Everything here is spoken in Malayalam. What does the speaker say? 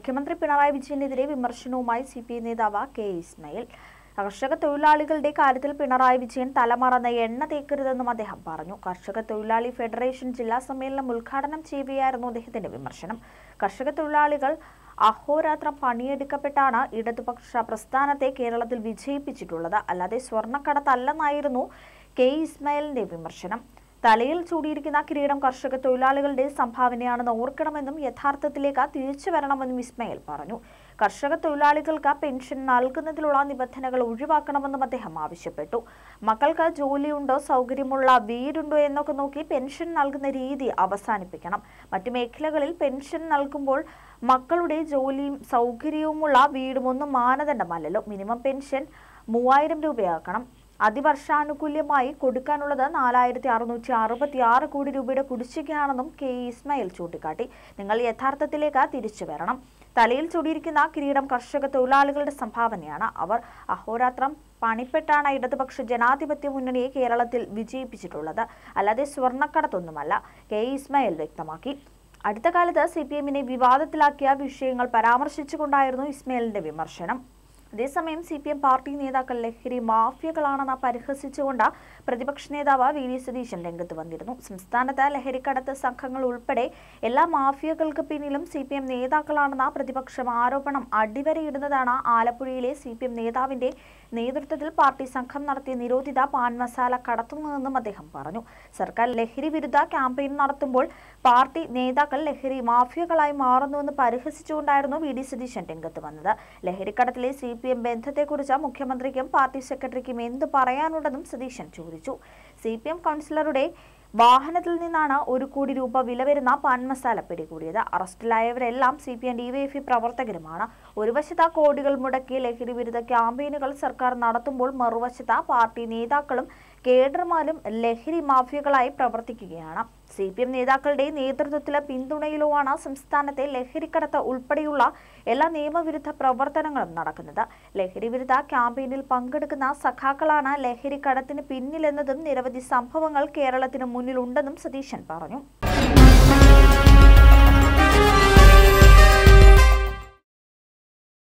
മുഖ്യമന്ത്രി പിണറായി വിജയനെതിരെ വിമർശനവുമായി സിപിഐ നേതാവ് കെ ഇസ്മായിൽ. കർഷക തൊഴിലാളികളുടെ കാര്യത്തിൽ പിണറായി വിജയൻ തലമറന്ന് എണ്ണ തേക്കരുതെന്നും അദ്ദേഹം പറഞ്ഞു. കർഷക തൊഴിലാളി ഫെഡറേഷൻ ജില്ലാ സമ്മേളനം ഉദ്ഘാടനം ചെയ്യുകയായിരുന്നു അദ്ദേഹത്തിന്റെ വിമർശനം. കർഷക തൊഴിലാളികൾ അഹോരാത്രം പണിയെടുക്കപ്പെട്ടാണ് ഇടതുപക്ഷ പ്രസ്ഥാനത്തെ കേരളത്തിൽ വിജയിപ്പിച്ചിട്ടുള്ളത്, അല്ലാതെ സ്വർണ്ണക്കടത്തല്ലെന്നായിരുന്നു കെ ഇസ്മായിലിന്റെ വിമർശനം. തലയിൽ ചൂടിയിരിക്കുന്ന കിരീടം കർഷക തൊഴിലാളികളുടെ സംഭാവനയാണെന്ന് ഓർക്കണമെന്നും യഥാർത്ഥത്തിലേക്ക് തിരിച്ചു വരണമെന്നും ഇസ്മായിൽ പറഞ്ഞു. കർഷക തൊഴിലാളികൾക്ക് പെൻഷൻ നൽകുന്നതിലുള്ള നിബന്ധനകൾ ഒഴിവാക്കണമെന്നും അദ്ദേഹം ആവശ്യപ്പെട്ടു. മക്കൾക്ക് ജോലിയുണ്ടോ, സൗകര്യമുള്ള വീടുണ്ടോ എന്നൊക്കെ നോക്കി പെൻഷൻ നൽകുന്ന രീതി അവസാനിപ്പിക്കണം. മറ്റു മേഖലകളിൽ പെൻഷൻ നൽകുമ്പോൾ മക്കളുടെ ജോലിയും സൗകര്യവുമുള്ള വീടുമൊന്നും മാനദണ്ഡമല്ലല്ലോ. Minimum pension 3000 രൂപയാക്കണം. അതിവർഷാനുകൂല്യമായി കൊടുക്കാനുള്ളത് 4666 കോടി രൂപയുടെ കുടിശ്ശികയാണെന്നും കെ ഇസ്മായിൽ ചൂണ്ടിക്കാട്ടി. നിങ്ങൾ യഥാർത്ഥത്തിലേക്ക് തിരിച്ചു വരണം. തലയിൽ ചൂടിയിരിക്കുന്ന കിരീടം കർഷക തൊഴിലാളികളുടെ സംഭാവനയാണ്. അവർ അഹോരാത്രം പണിപ്പെട്ടാണ് ഇടതുപക്ഷ ജനാധിപത്യ മുന്നണിയെ കേരളത്തിൽ വിജയിപ്പിച്ചിട്ടുള്ളത്, അല്ലാതെ സ്വർണ്ണക്കടത്തൊന്നുമല്ല, കെ ഇസ്മായിൽ വ്യക്തമാക്കി. അടുത്ത കാലത്ത് സിപിഎമ്മിനെ വിവാദത്തിലാക്കിയ വിഷയങ്ങൾ പരാമർശിച്ചുകൊണ്ടായിരുന്നു ഇസ്മായിലിന്റെ വിമർശനം. അതേസമയം സിപിഎം പാർട്ടി നേതാക്കൾ ലഹരി മാഫിയകളാണെന്ന് പരിഹസിച്ചുകൊണ്ട് പ്രതിപക്ഷ നേതാവ് വി ഡി സതീശൻ രംഗത്ത് വന്നിരുന്നു. സംസ്ഥാനത്ത് ലഹരിക്കടത്ത് സംഘങ്ങൾ ഉൾപ്പെടെ എല്ലാ മാഫിയകൾക്ക് പിന്നിലും സിപിഎം നേതാക്കളാണെന്ന പ്രതിപക്ഷം ആരോപണം അടിവരയിടുന്നതാണ്. ആലപ്പുഴയിലെ സിപിഎം നേതാവിന്റെ നേതൃത്വത്തിൽ പാർട്ടി സംഘം നടത്തിയ നിരോധിത പാൻ മസാല കടത്തുന്നതെന്നും അദ്ദേഹം പറഞ്ഞു. സർക്കാർ ലഹരി വിരുദ്ധ ക്യാമ്പയിൻ നടത്തുമ്പോൾ പാർട്ടി നേതാക്കൾ ലഹരി മാഫിയകളായി മാറുന്നുവെന്ന് പരിഹസിച്ചുകൊണ്ടായിരുന്നു വി ഡി സതീശൻ രംഗത്ത് വന്നത്. ലഹരിക്കടത്തിലെ സിപിഎം ബന്ധത്തെക്കുറിച്ച് മുഖ്യമന്ത്രിക്കും പാർട്ടി സെക്രട്ടറിക്കും എന്ത് പറയാനുണ്ടെന്നും സതീശൻ ചോദിച്ചു. സിപിഎം കൗൺസിലറുടെ വാഹനത്തിൽ നിന്നാണ് 1 കോടി രൂപ വില വരുന്ന പാൻ മസാല പിടികൂടിയത്. അറസ്റ്റിലായവരെല്ലാം സിപിഎം ഡിവൈഎഫ്ഐ പ്രവർത്തകരുമാണ്. ഒരു വശത്ത് കോടികൾ മുടക്കി ലഹരി വിരുദ്ധ ക്യാമ്പയിനുകൾ സർക്കാർ നടത്തുമ്പോൾ മറുവശത്ത് പാർട്ടി നേതാക്കളും കേഡർമാരും ലഹരി മാഫിയകളായി പ്രവർത്തിക്കുകയാണ്. സിപിഎം നേതാക്കളുടെ നേതൃത്വത്തിലെ പിന്തുണയിലുമാണ് സംസ്ഥാനത്തെ ലഹരിക്കടത്ത് ഉൾപ്പെടെയുള്ള എല്ലാ നിയമവിരുദ്ധ പ്രവർത്തനങ്ങളും നടക്കുന്നത്. ലഹരി വിരുദ്ധ ക്യാമ്പയിനിൽ പങ്കെടുക്കുന്ന സഖാക്കളാണ് ലഹരിക്കടത്തിന് പിന്നിലെന്നതും നിരവധി സംഭവങ്ങൾ കേരളത്തിന് മുന്നിലുണ്ടെന്നും സതീശൻ പറഞ്ഞു.